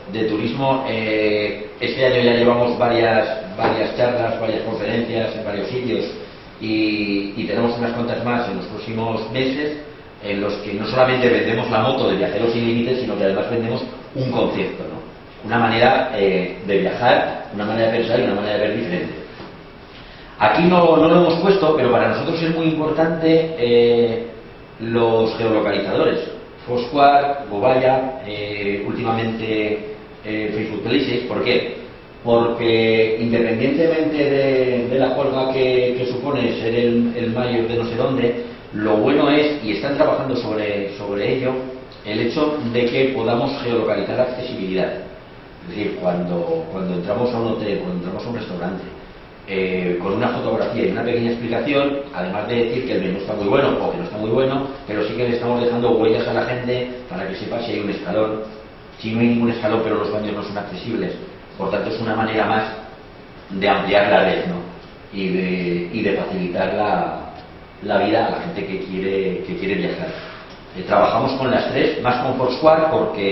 de turismo. Este año ya llevamos varias charlas, varias conferencias en varios sitios y tenemos unas cuantas más en los próximos meses, en los que no solamente vendemos la moto de Viajeros Sin Límites, sino que además vendemos un concepto, ¿no? Una manera de viajar, una manera de pensar y una manera de ver diferente. Aquí no lo hemos puesto, pero para nosotros es muy importante los geolocalizadores. Foursquare, Gobaya, últimamente Facebook Places. ¿Por qué? Porque independientemente de la juerga que supone ser el mayor de no sé dónde, lo bueno es, y están trabajando sobre ello, el hecho de que podamos geolocalizar accesibilidad. Es decir, cuando entramos a un hotel, cuando entramos a un restaurante, con una fotografía y una pequeña explicación, además de decir que el menú está muy bueno o que no está muy bueno, pero sí que le estamos dejando huellas a la gente para que sepa si hay un escalón, si no hay ningún escalón pero los baños no son accesibles. Por tanto, es una manera más de ampliar la red, ¿no? y de facilitar la vida a la gente que quiere viajar. Trabajamos con las tres, más con Foursquare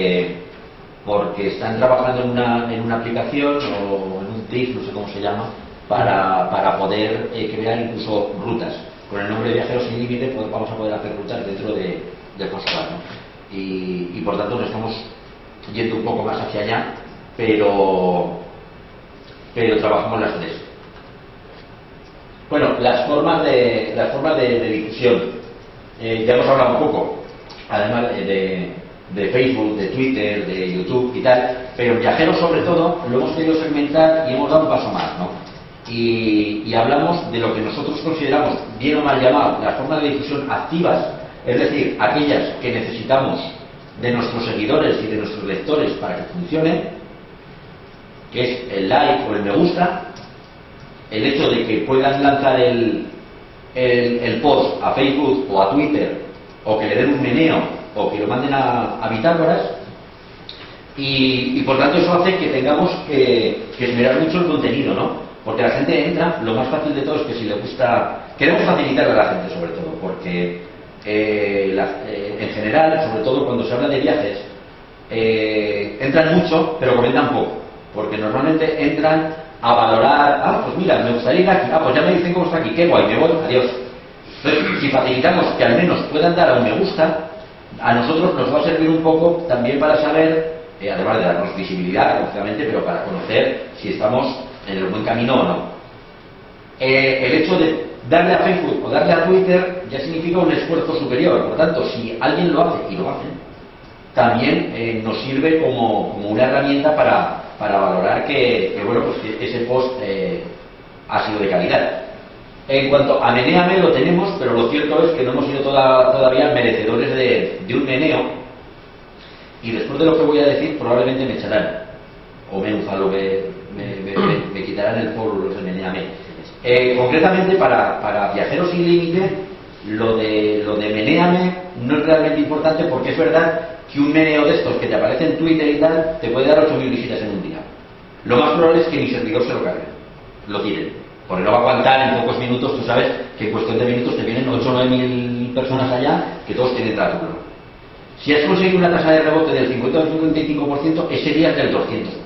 porque están trabajando en una aplicación o en un TIF, no sé cómo se llama, para poder crear incluso rutas. Con el nombre de Viajeros Sin Límite vamos a poder hacer rutas dentro de Foursquare, ¿no? Y por tanto nos estamos yendo un poco más hacia allá, pero trabajamos las tres. Bueno, las formas de difusión. Ya hemos hablado un poco, además de Facebook, de Twitter, de YouTube y tal, pero en Viajeros sobre todo lo hemos querido segmentar y hemos dado un paso más, ¿no? Y hablamos de lo que nosotros consideramos, bien o mal llamado, las formas de difusión activas, es decir, aquellas que necesitamos de nuestros seguidores y de nuestros lectores para que funcione, que es el like o el me gusta, el hecho de que puedan lanzar el post a Facebook o a Twitter, o que le den un meneo, o que lo manden a bitácoras, y por tanto eso hace que tengamos que esmerar mucho el contenido, ¿no? Porque la gente entra, lo más fácil de todo es que si le gusta, queremos facilitarle a la gente sobre todo, porque en general, sobre todo cuando se habla de viajes, entran mucho pero comentan poco, porque normalmente entran a valorar, pues mira, me gustaría ir aquí, pues ya me dicen cómo está aquí, qué guay, me voy, adiós. Entonces, si facilitamos que al menos puedan dar a un me gusta, a nosotros nos va a servir un poco también para saber, además de darnos visibilidad, obviamente, pero para conocer si estamos en el buen camino o no. El hecho de darle a Facebook o darle a Twitter ya significa un esfuerzo superior. Por tanto, si alguien lo hace, y lo hacen, también nos sirve como una herramienta para valorar que ese post ha sido de calidad. En cuanto a menéame, lo tenemos, pero lo cierto es que no hemos sido todavía merecedores de un meneo, y después de lo que voy a decir probablemente me echarán, o me quitarán el foro los de menéame. Concretamente para Viajeros Sin Límite, lo de menéame no es realmente importante, porque es verdad que un meneo de estos que te aparece en Twitter y tal te puede dar 8.000 visitas en un día. Lo más probable es que mi servidor se lo cargue, lo tiren, porque no va a aguantar en pocos minutos. Tú sabes que en cuestión de minutos te vienen 8 o 9.000 personas allá que todos tienen tráfico. Si has conseguido una tasa de rebote del 50 o del 55%, ese día es del 200%.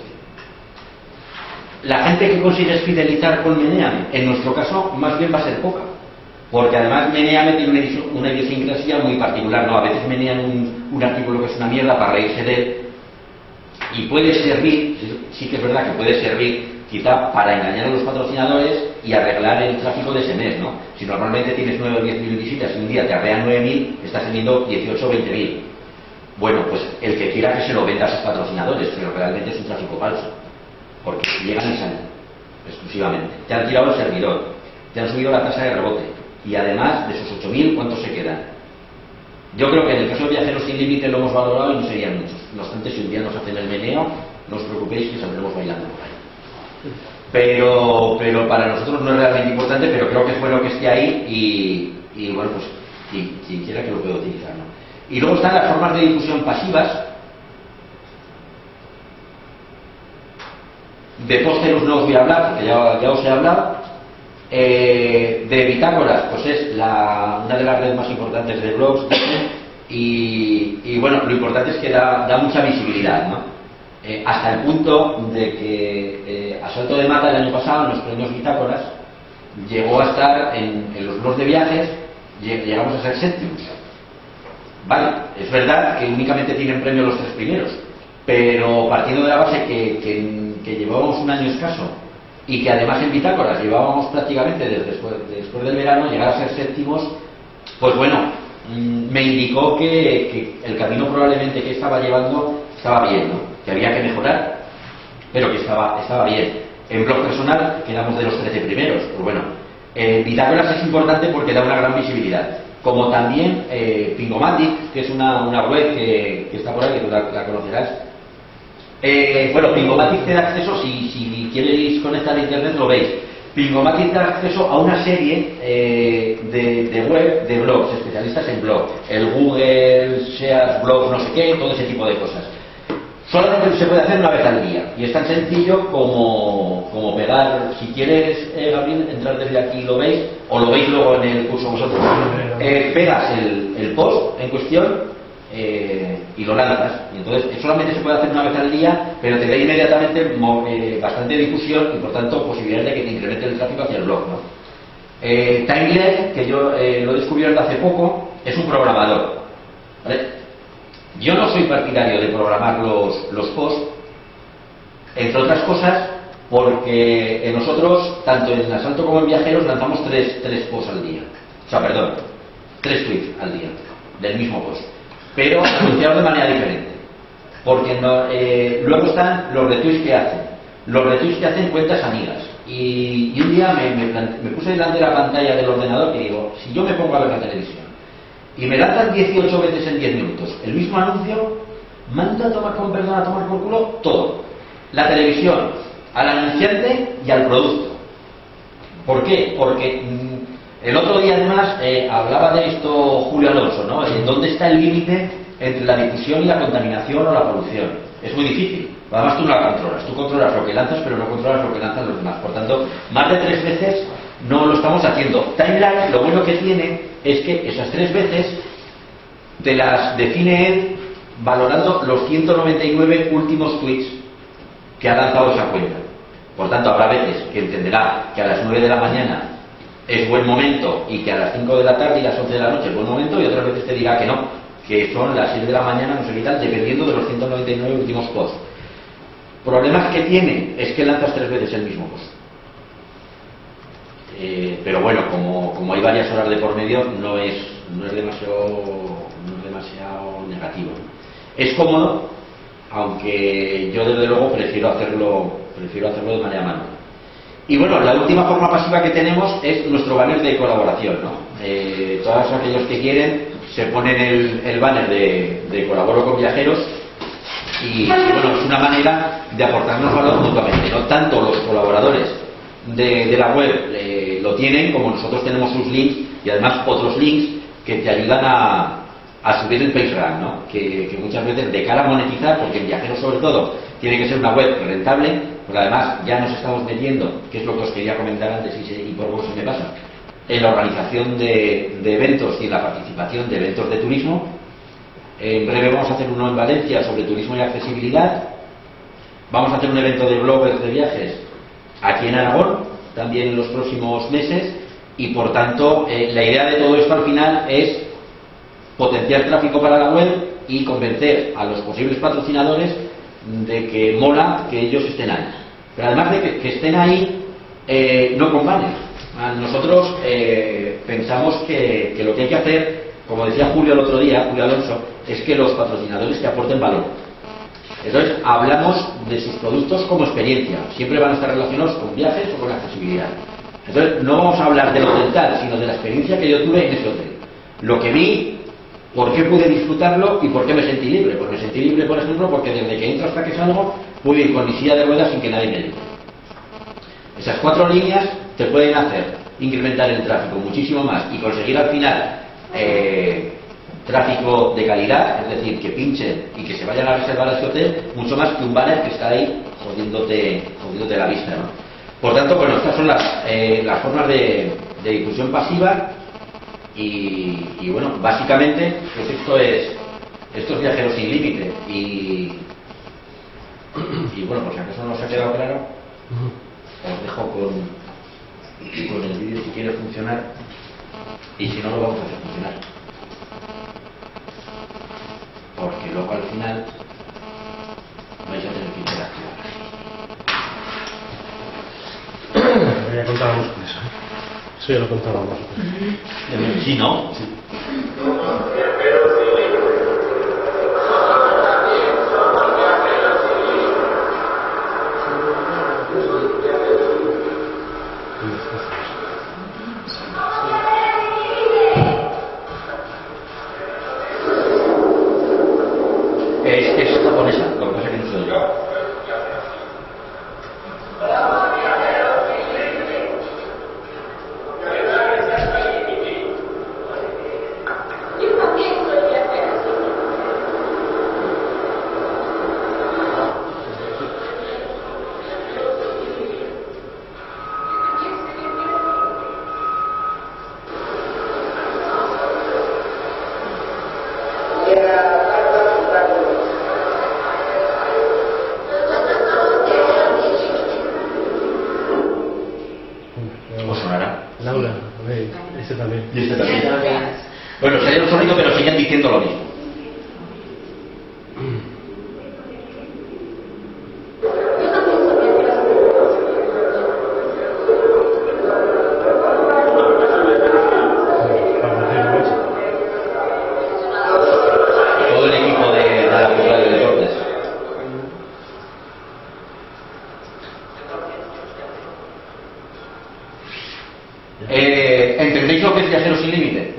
La gente que consigues fidelizar con menéame, en nuestro caso, más bien va a ser poca, porque además menéame tiene una idiosincrasia muy particular, ¿no? A veces menean un artículo que es una mierda para reírse de él, y puede servir, sí que es verdad que puede servir quizá para engañar a los patrocinadores y arreglar el tráfico de ese mes, ¿no? Si normalmente tienes 9 o 10.000 visitas y un día te arrean 9.000, estás teniendo 18 o 20.000. Bueno, pues el que quiera que se lo venda a sus patrocinadores, pero realmente es un tráfico falso, porque llegan y salen exclusivamente. Te han tirado el servidor, te han subido la tasa de rebote, y además de esos 8.000, ¿cuántos se quedan? Yo creo que en el caso de Viajeros Sin Límite lo hemos valorado y no serían muchos. No obstante, si un día nos hacen el meneo, no os preocupéis que saldremos bailando por ahí. Pero para nosotros no es realmente importante, pero creo que es bueno que esté ahí y bueno, pues quien quiera que lo pueda utilizar, ¿no? Y luego están las formas de difusión pasivas. De pósteros no os voy a hablar, porque ya os he hablado. De bitácoras, pues es una de las redes más importantes de blogs, y bueno, lo importante es que da mucha visibilidad, ¿no? hasta el punto de que Asalto de Mata el año pasado, en los premios Bitácoras, llegó a estar en los blogs de viajes, llegamos a ser séptimos. Vale, es verdad que únicamente tienen premio los 3 primeros, pero partiendo de la base que llevábamos un año escaso y que además en Bitácoras llevábamos prácticamente después del verano, llegar a ser séptimos, pues bueno, me indicó que el camino probablemente que estaba llevando estaba bien, ¿no? Que había que mejorar, pero que estaba bien. En blog personal quedamos de los 13 primeros, pues bueno, Bitácoras es importante porque da una gran visibilidad. Como también Pingomatic, que es una web que está por ahí, que tú la conocerás. Bueno, Pingomatic te da acceso, si queréis conectar a internet lo veis. Pingomatic da acceso a una serie de web, de blogs, especialistas en blog. El Google, Shares, Blog, no sé qué, todo ese tipo de cosas. Solamente se puede hacer una vez al día. Y es tan sencillo como pegar, si quieres, Gabriel, entrar desde aquí lo veis, o lo veis luego en el curso vosotros. Pegas el post en cuestión y lo lanzas. Y entonces solamente se puede hacer una vez al día, pero te da inmediatamente bastante difusión y por tanto posibilidades de que te incremente el tráfico hacia el blog, ¿no? Timeless, que yo lo he descubierto hace poco, es un programador, ¿vale? Yo no soy partidario de programar los posts, entre otras cosas, porque nosotros, tanto en Asalto como en Viajeros, lanzamos tres posts al día. O sea, perdón, 3 tweets al día, del mismo post. Pero anunciados de manera diferente. Porque luego están los retweets que hacen. Los retweets que hacen cuentas amigas. Y un día me puse delante de la pantalla del ordenador y digo, si yo me pongo a ver la televisión, y me lanzan 18 veces en 10 minutos el mismo anuncio, manda a tomar con perdón, a tomar por culo todo. La televisión, al anunciante y al producto. ¿Por qué? Porque el otro día además hablaba de esto Julio Alonso, ¿no? ¿Dónde está el límite entre la difusión y la contaminación o la polución? Es muy difícil. Además tú no la controlas. Tú controlas lo que lanzas, pero no controlas lo que lanzan los demás. Por tanto, más de 3 veces no lo estamos haciendo. Timeline, lo bueno que tiene es que esas 3 veces te las define él valorando los 199 últimos tweets que ha lanzado esa cuenta. Por tanto, habrá veces que entenderá que a las 9 de la mañana es buen momento y que a las 5 de la tarde y las 11 de la noche es buen momento, y otras veces te dirá que no, que son las 6 de la mañana, no sé qué tal, dependiendo de los 199 últimos posts. Problemas que tiene es que lanzas 3 veces el mismo post. Pero bueno, como hay varias horas de por medio, no es demasiado negativo. Es cómodo, aunque yo desde luego prefiero hacerlo de manera manual. Y bueno, la última forma pasiva que tenemos es nuestro banner de colaboración, ¿no? Todos aquellos que quieren se ponen el banner de colaboro con viajeros y bueno, es una manera de aportarnos valor mutuamente, ¿no? Tanto los colaboradores de la web lo tienen, como nosotros tenemos sus links y además otros links que te ayudan a subir el PageRank, ¿no? Que muchas veces de cara a monetizar, porque en Viajeros sobre todo tiene que ser una web rentable, porque además ya nos estamos metiendo, que es lo que os quería comentar antes y por vos se me pasa, en la organización de eventos y en la participación de eventos de turismo. En breve vamos a hacer uno en Valencia sobre turismo y accesibilidad. Vamos a hacer un evento de bloggers de viajes aquí en Aragón, también en los próximos meses, y por tanto la idea de todo esto al final es potenciar tráfico para la web y convencer a los posibles patrocinadores de que mola que ellos estén ahí. Pero además de que estén ahí, no con banners. Nosotros pensamos que lo que hay que hacer, como decía Julio el otro día, Julio Alonso, es que los patrocinadores te aporten valor. Entonces, hablamos de sus productos como experiencia. Siempre van a estar relacionados con viajes o con accesibilidad. Entonces, no vamos a hablar del hotel tal, sino de la experiencia que yo tuve en ese hotel. Lo que vi, por qué pude disfrutarlo y por qué me sentí libre. Pues me sentí libre, por ejemplo, porque desde que entro hasta que salgo, pude ir con mi silla de ruedas sin que nadie me diga. Esas 4 líneas te pueden hacer incrementar el tráfico muchísimo más y conseguir al final tráfico de calidad, es decir, que pinchen y que se vayan a reservar a ese hotel, mucho más que un banner que está ahí jodiéndote la vista, ¿no? Por tanto, bueno, estas son las formas de difusión pasiva y bueno, básicamente pues esto es Viajeros sin Límite y Y bueno, por si acaso no os ha quedado claro, os dejo con el vídeo si quiere funcionar, y si no lo vamos a hacer funcionar. Porque luego al final vais a tener que interactuar. Ya contábamos con eso. Eso ya lo contábamos. Sí, ¿no? Sí. Es japonesa, lo que pasa es que no se oye. ¿Os sonará? Laura, este también. Y este también. Bueno, sería un sonido, pero siguen diciendo lo mismo. Todo el equipo de la Cultura de Deportes. ¿Entendéis lo que es Viajeros sin Límite?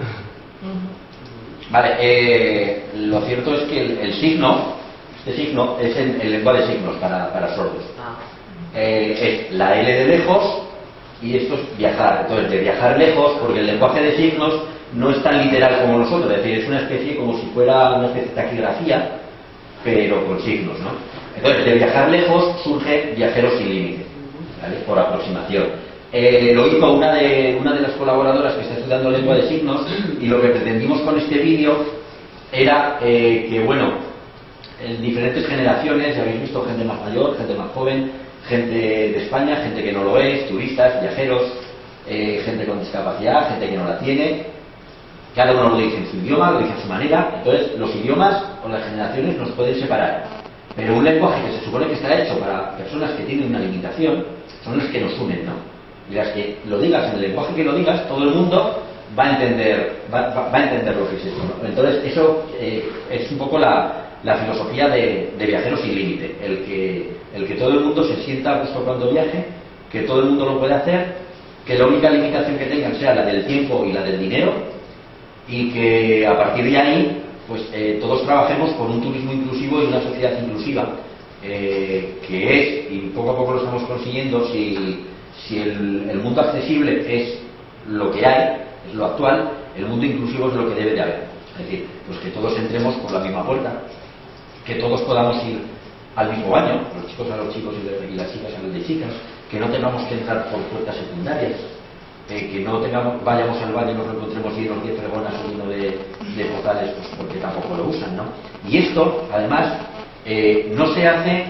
Vale, lo cierto es que el signo, este signo es el lenguaje de signos para sordos. Es la L de lejos y esto es viajar. Entonces, de viajar lejos, porque el lenguaje de signos no es tan literal como nosotros, es decir, es una especie como si fuera una especie de taquigrafía, pero con signos, ¿no? Entonces, de viajar lejos surge Viajeros sin Límite, ¿vale? Por aproximación. Lo hizo una de las colaboradoras que está estudiando lengua de signos, y lo que pretendimos con este vídeo era que, bueno, en diferentes generaciones, ya habéis visto gente más mayor, gente más joven, gente de España, gente que no lo es, turistas, viajeros, gente con discapacidad, gente que no la tiene, cada uno lo dice en su idioma, lo dice a su manera. Entonces los idiomas o las generaciones nos pueden separar, pero un lenguaje que se supone que está hecho para personas que tienen una limitación son los que nos unen, ¿no? Y las que lo digas en el lenguaje que lo digas, todo el mundo va a entender lo que es esto, ¿no? Entonces eso es un poco la filosofía de Viajeros sin Límite, el que todo el mundo se sienta a gusto cuando viaje, que todo el mundo lo puede hacer, que la única limitación que tengan sea la del tiempo y la del dinero, y que a partir de ahí pues todos trabajemos por un turismo inclusivo y una sociedad inclusiva, que es, y poco a poco lo estamos consiguiendo, si el mundo accesible es lo que hay, es lo actual, el mundo inclusivo es lo que debe de haber. Es decir, pues que todos entremos por la misma puerta, que todos podamos ir al mismo baño, los chicos a los chicos y las chicas a los de chicas, que no tengamos que entrar por puertas secundarias, que no vayamos al baño y nos lo encontremos lleno de fregonas o lleno de portales, pues porque tampoco lo usan, ¿no? Y esto, además, no se hace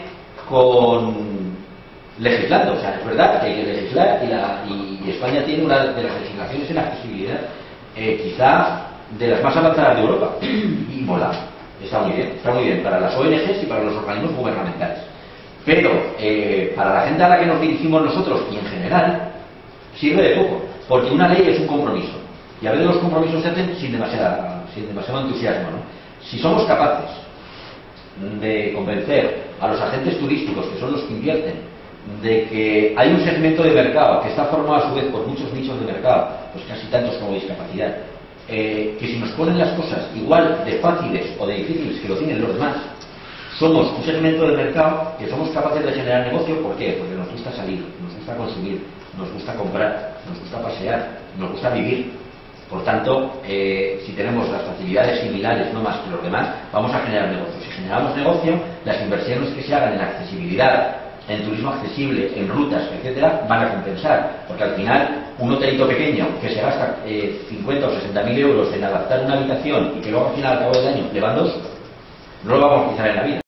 legislando. O sea, es verdad que hay que legislar, y España tiene una de las legislaciones en accesibilidad quizá de las más avanzadas de Europa, y mola, está muy bien para las ONGs y para los organismos gubernamentales, pero para la gente a la que nos dirigimos nosotros y en general sirve de poco, porque una ley es un compromiso, y a veces los compromisos se hacen sin demasiado entusiasmo, ¿no? Si somos capaces de convencer a los agentes turísticos, que son los que invierten, de que hay un segmento de mercado que está formado a su vez por muchos nichos de mercado, pues casi tantos como discapacidad, que si nos ponen las cosas igual de fáciles o de difíciles que lo tienen los demás, somos un segmento de mercado que somos capaces de generar negocio. ¿Por qué? Porque nos gusta salir, nos gusta consumir, nos gusta comprar, nos gusta pasear, nos gusta vivir. Por tanto, si tenemos las facilidades similares, no más que los demás, vamos a generar negocio. Si generamos negocio, las inversiones que se hagan en accesibilidad, en turismo accesible, en rutas, etcétera, van a compensar, porque al final un hotelito pequeño que se gasta 50 o 60.000 euros en adaptar una habitación y que luego al final, al cabo del año, le van dos, no lo vamos a utilizar en la vida.